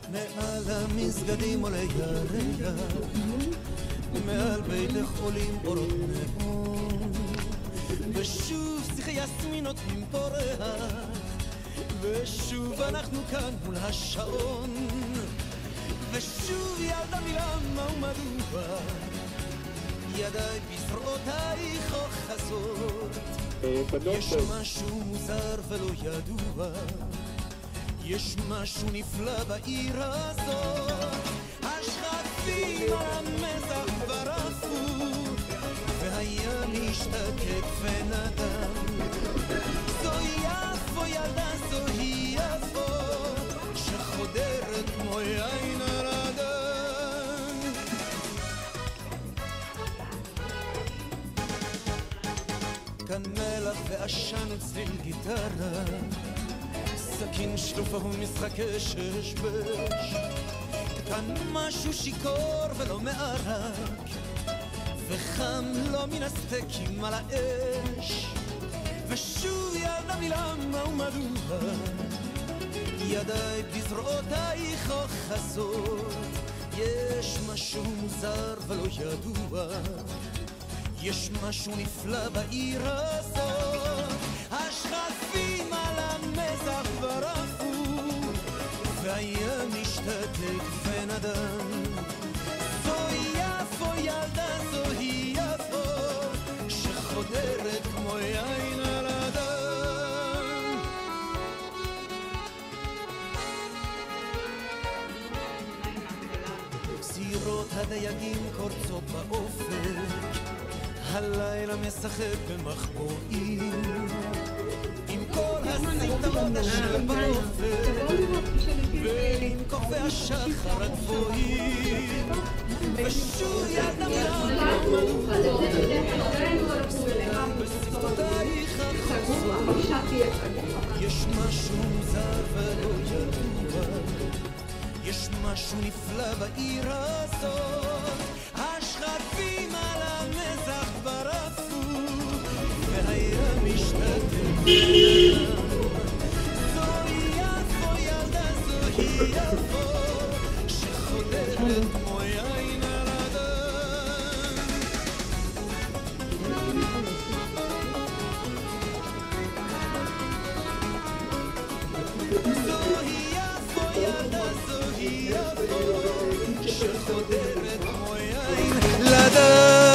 מעל המסגדים עולה ירח, מעל ביתך עולים אורות נאון, ושוב שיחי יסמין נותנים פורח, ושוב אנחנו כאן מול השעון, ושוב ילדה מלמה ומדוע ידיי בזרועותייך אוחזות. יש משהו מוזר ולא ידוע, יש משהו נפלא בעיר הזאת, השכפים על המזח ברפו, והים השתקק ונדם. זוהי יפו ילדה, זוהי יפו, שחודרת כמו יין על אדם. כאן מלח ועשן וצליל גיטרה, סכין שלופה ומשחקי ששבש, כאן משהו שיקור ולא מערק, וחם לא מן הסטייקים על האש, ושוב ילדה מלמה ומדוע ידיי בזרועותייך אוחזות. יש משהו מוזר ולא ידוע, יש משהו נפלא בעיר הזאת, השכפים על המזח ברפו, והים משתתק ונדם. זוהי יפו ילדה, זוהי יפו, שחודרת כמו יין על אדם. סירות הדייגים קורצות באופק, הלילה משחק במחבואים, עם כל הסרטות אשר באופק, ועם כוכבי השחר הגבוהים, ושוב ילדה מלמה בשפתותייך החוצות. יש משהו מוזר ולא ידוע, יש משהו נפלא בעיר הזאת, השכפים על המזח ברפו, והים משתתק. זוהי יפו ילדה, זוהי יפו, שחודרת כמו יין על אדם. זוהי יפו ילדה, זוהי יפו, שחודרת כמו יין לדם.